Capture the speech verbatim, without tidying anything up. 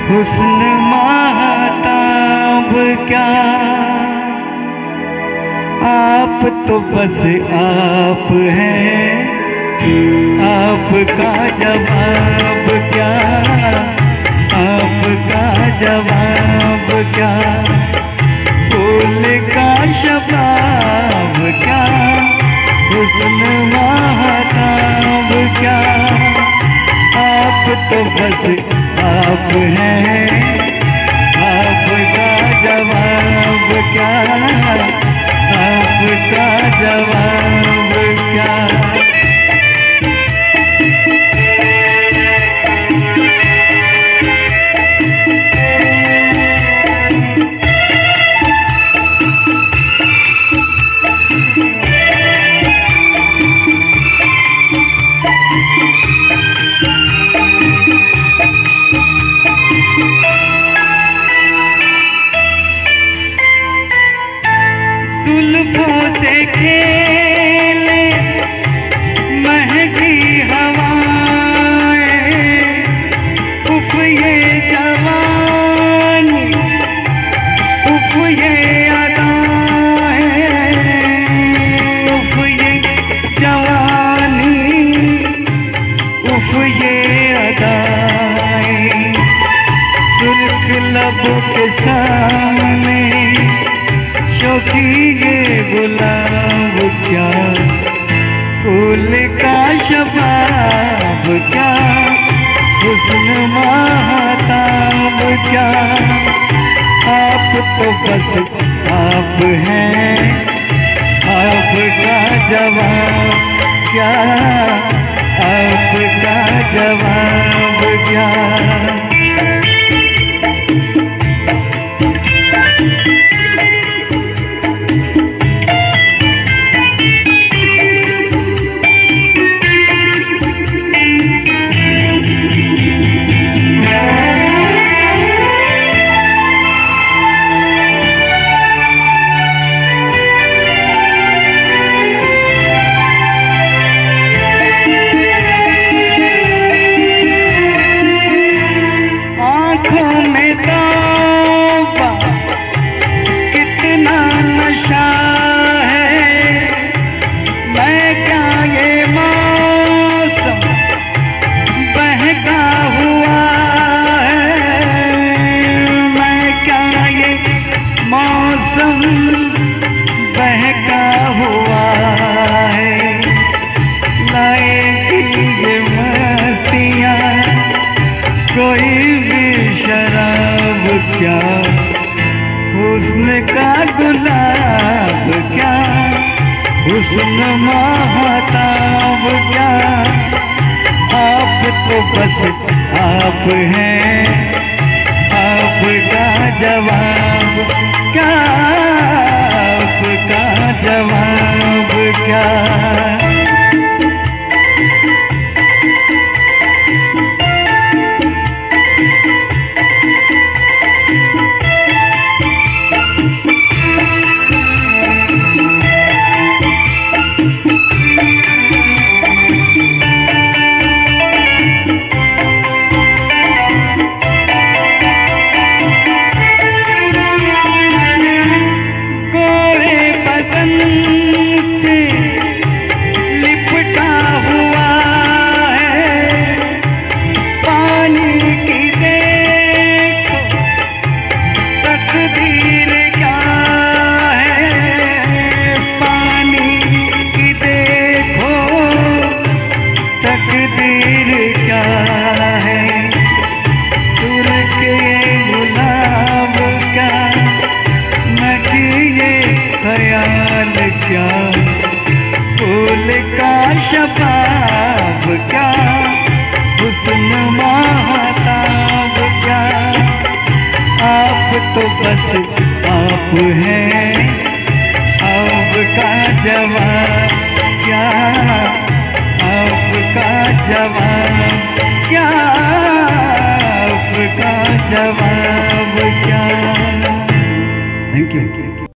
हुस्न महताब क्या, आप तो बस आप हैं, आपका जवाब क्या, आपका जवाब क्या, फूल का शबाब क्या, हुस्न महताब क्या, आप तो बस आप हैं, आपका जवाब क्या, आपका जवाब क्या। जुल्फों से खेले महकी हवाएं, उफ ये जवानी, उफ ये अदाएं, उफ ये जवानी, उफ ये अदाएं, सुर्ख लबों के सामने शौकी ये गुलाब क्या, फूल का शबाब क्या, हुस्न महताब क्या, आप तो बस आप हैं, आपका जवाब क्या, आपका जवाब क्या। बहका हुआ है, लाएगी ये मस्तियाँ कोई भी शराब क्या, हुस्न का गुलाब क्या, हुस्न महताब क्या, आप तो बस आप हैं, आपका जवाब क्या, आपका जवाब क्या। क्या फूल का शबाब क्या, हुस्न महताब क्या, आप तो बस आप हैं, आपका जवाब क्या, आपका जवाब क्या, आपका जवाब क्या। Thank you.